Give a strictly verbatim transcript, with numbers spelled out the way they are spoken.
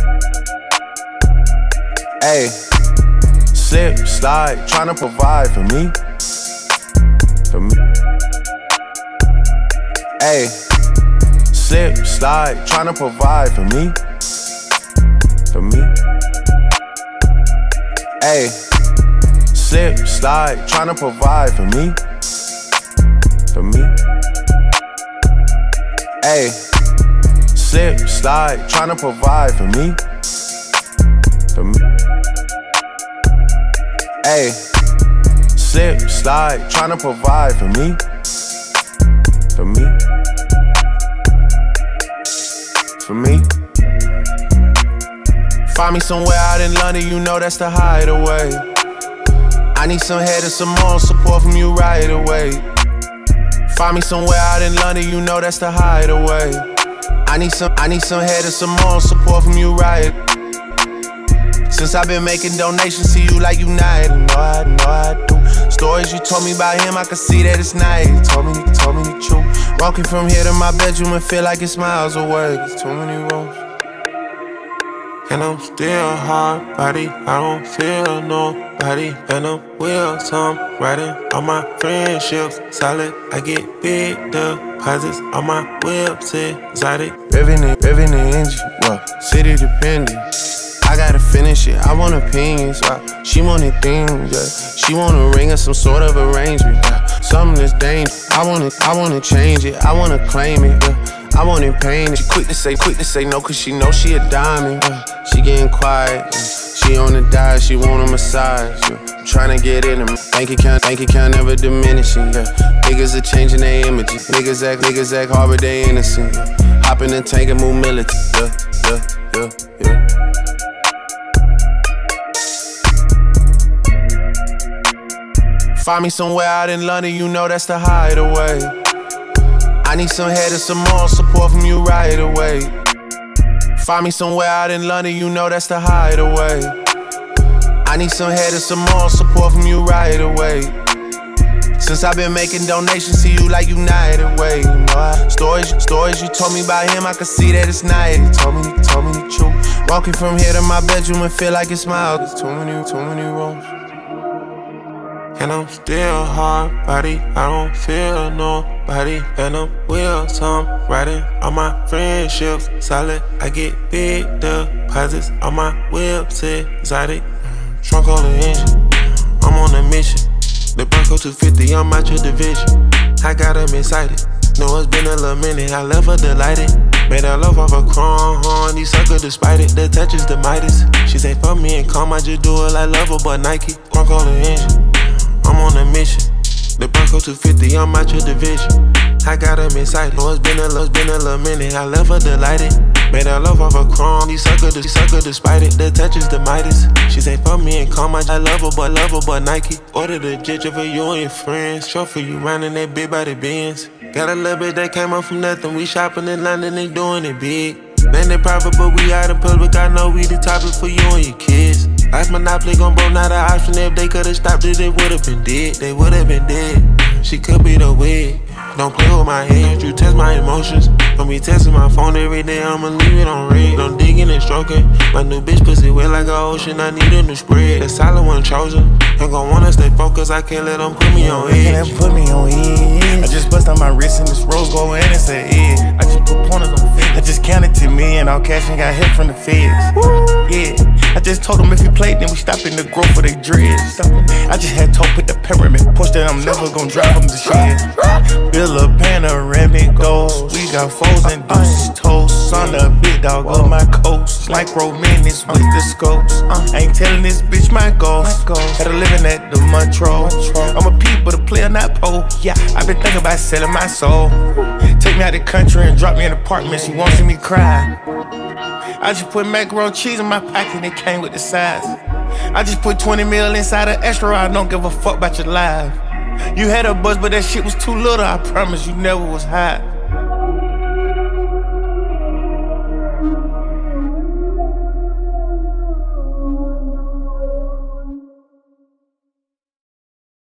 Ayy, slip, slide, tryna provide for me. For me. Ayy, slip, slide, tryna provide for me. For me. Ayy, slip, slide, tryna provide for me. For me. Ayy, slip, slide, tryna provide for me. For me. Ayy, slip, slide, tryna provide for me. For me. For me. Find me somewhere out in London, you know that's the hideaway. I need some head and some more support from you right away. Find me somewhere out in London, you know that's the hideaway. I need some, I need some head and some more support from you right. Since I've been making donations to you like United, know I, know I do. Stories you told me about him, I can see that it's nice. You told me, you told me the truth. Walking from here to my bedroom and feel like it's miles away. There's too many roads. And I'm still hard body, I don't feel nobody. And I'm wheels, I'm riding on my friendships. Solid, I get big deposits on my whips, exotic. Revenue, revenue engine, well, city dependent. I gotta finish it, I want opinions, yeah. She wanted things, yeah. She want a ring or some sort of arrangement, yeah. Something that's dangerous, I wanna, I wanna change it, I wanna claim it, yeah. I want in pain. She quick to say, quick to say no, cause she know she a diamond. Yeah. She getting quiet, yeah. She on the diet, she want a massage. Yeah. I'm tryna get in them. Bank account, bank account never diminishing. Yeah. Niggas are changing their images. Niggas act, niggas act hard, but they innocent. Yeah. Hop in the tank and move militant. Yeah, yeah, yeah, yeah. Find me somewhere out in London, you know that's the hideaway. I need some head and some more support from you right away. Find me somewhere out in London, you know that's the hideaway. I need some head and some more support from you right away. Since I've been making donations to you like United Way. You know I, stories, stories you told me about him, I can see that it's nice. You told me, you told me the truth. Walking from here to my bedroom and feel like it's miles. There's too many, too many roads. And I'm still hard body, I don't feel nobody. And I'm wheels, I'm riding on my friendships. Solid, I get big deposits on my whips, exotic. Trunk on the engine, I'm on a mission. The Bronco two fifty, I'm out your division. I got them excited, know it's been a little minute. I left her delighted, made her love off a chrome horn. These suckers despite it, the touch is the Midas. She say fuck me and calm, I just do it like Lover but Nike. Trunk on the engine, I'm on a mission. The Bronco two fifty, I'm out your division. I got them excited, know it's been a, it's been a little minute. I left her delighted, made her love off a chrome. These suckers, these suckers despite it, the touch is the Midas. She say fuck me and calm, I love her but, love her but Nike. Order the jet for you and your friends. Show for you rounding that big body Benz. Got a little bit that came up from nothing. We shopping in London, they doing it big. Man, they private, but we out in public. I know we the topic for you and your kids. Life Monopoly gon' bro, not an option. If they could've stopped it, they would've been dead. They would've been dead. She could be the wig. Don't play with my head, you test my emotions. Don't be testing my phone every day, I'ma leave it on red. Don't digging and stroking. My new bitch pussy wet like an ocean, I need a new spread. The solid one chosen. Ain't gon' wanna stay focused, I can't let them put me on edge. Can't put me on edge. I just bust on my wrist and this rose gold and it's an edge. I just put pointers on the fence. I just counted to me and all cash and got hit from the feds. Yeah, I just told them if you played, then we stop in the growth of they dreads. I just had told put the pyramid push that I'm never gon' drive them to shit. Build a panoramic goals. We got foes and deuces toast. On the big dog of my coast. Micro minutes with the scopes. Ain't telling this bitch my goals. Had a living at the Montreux. I'm a peep but a player, not pole. Yeah, I been thinking about selling my soul. Take me out the country and drop me in an apartment. She won't see me cry. I just put macaroni cheese in my pocket and it came with the size. I just put twenty mil inside an extra. I don't give a fuck about your life. You had a buzz, but that shit was too little. I promise you never was hot.